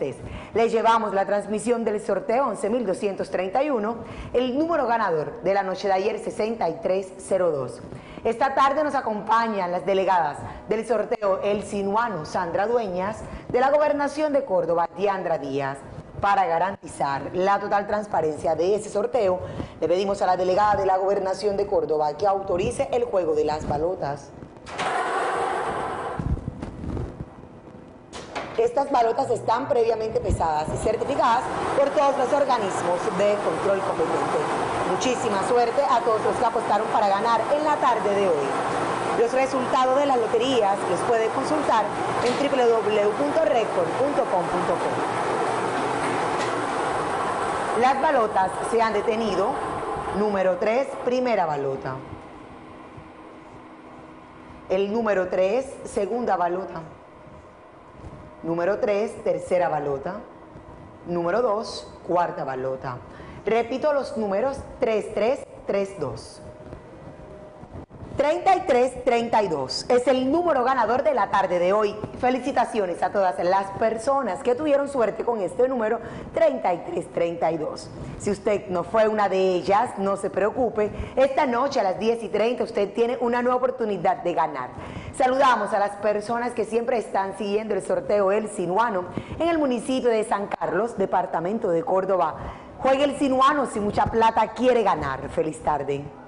estés. Les llevamos la transmisión del sorteo 11.231, el número ganador de la noche de ayer 6302. Esta tarde nos acompañan las delegadas del sorteo El Sinuano, Sandra Dueñas, de la Gobernación de Córdoba, Diandra Díaz. Para garantizar la total transparencia de ese sorteo, le pedimos a la delegada de la Gobernación de Córdoba que autorice el juego de las balotas. Estas balotas están previamente pesadas y certificadas por todos los organismos de control competente. Muchísima suerte a todos los que apostaron para ganar en la tarde de hoy. Los resultados de las loterías los puede consultar en www.record.com.co. Las balotas se han detenido. Número 3, primera balota. El número 3, segunda balota. Número 3, tercera balota. Número 2, cuarta balota. Repito los números 3332. 3332 es el número ganador de la tarde de hoy. Felicitaciones a todas las personas que tuvieron suerte con este número 3332. Si usted no fue una de ellas, no se preocupe. Esta noche a las 10:30 usted tiene una nueva oportunidad de ganar. Saludamos a las personas que siempre están siguiendo el sorteo El Sinuano en el municipio de San Carlos, departamento de Córdoba. Juegue El Sinuano si mucha plata quiere ganar. Feliz tarde.